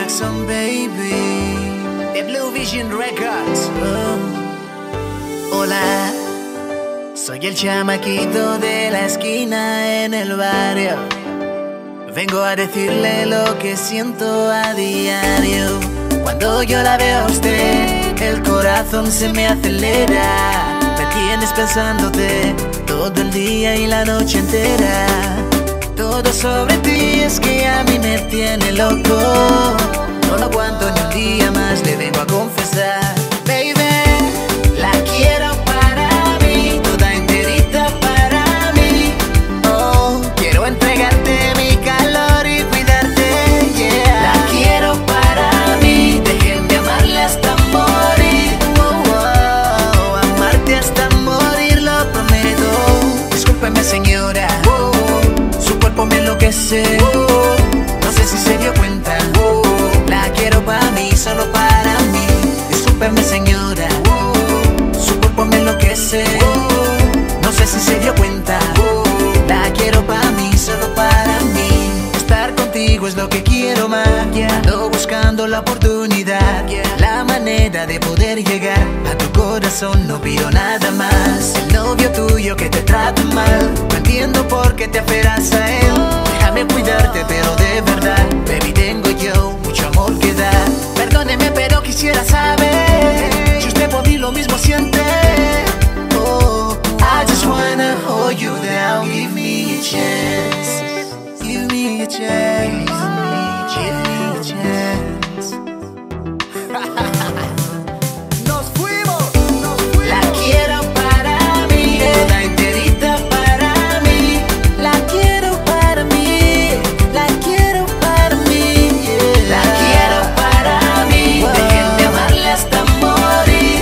Jackson, baby, de Blue Vision Records. Hola, soy el chamaquito de la esquina en el barrio. Vengo a decirle lo que siento a diario. Cuando yo la veo a usted, el corazón se me acelera. Me tienes pensándote todo el día y la noche entera. Todo sobre ti es que a mí me tiene loco. No lo aguanto ni un día más, le vengo a confesar. Baby, la quiero para mí, toda enterita para mí. Oh, quiero entregarte mi calor y cuidarte, yeah. La quiero para mí, déjenme amarle hasta morir. Amarte hasta morir, lo prometo. Discúlpeme, señora, su cuerpo me enloquece. No sé si se dio cuenta. La quiero para mí, solo para mí. Discúlpeme, señora, su cuerpo me enloquece. No sé si se dio cuenta. La quiero para mí, solo para mí. Estar contigo es lo que quiero más. Ando buscando la oportunidad, la manera de poder llegar a tu corazón. No pido nada más. El novio tuyo que te trata mal, no entiendo por qué te aferras a él. Déjame cuidarte, pero de verdad, baby, tengo yo mucho amor que dar. Perdóneme, pero quisiera saber si usted por mí lo mismo siente. Oh, I just wanna hold you down. Give me a chance. Give me a chance. Give me a chance. Nos fuimos. La quiero para mí, toda enterita para mí. La quiero para mí, la quiero para mí, yeah. La quiero para mí, déjenme amarle hasta morir.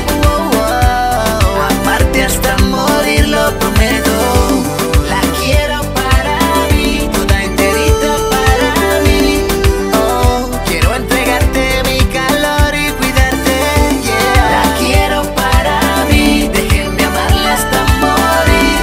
Amarte hasta morir, lo prometo. La quiero para mí, toda enterita para mí. Oh, quiero entregarte mi calor y cuidarte, yeah. La quiero para mí, déjenme amarle hasta morir.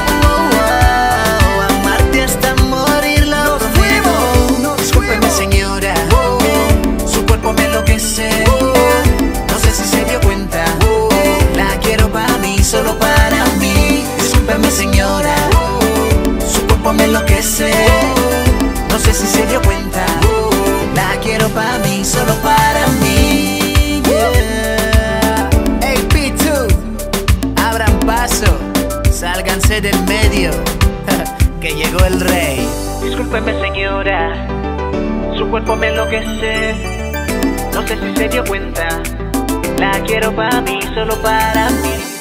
Amarte hasta morir, lo prometo. Discúlpeme, señora, su cuerpo me enloquece. No sé si se dio cuenta. La quiero para mí, solo para mí. Discúlpeme, señora, su cuerpo me enloquece. No sé si se dio cuenta. La quiero para mí, solo para mí, yeah. Hey, P2, abran paso, sálganse del medio, que llegó el rey. Discúlpeme, señora, su cuerpo me enloquece. No sé si se dio cuenta. La quiero para mí, solo para mí.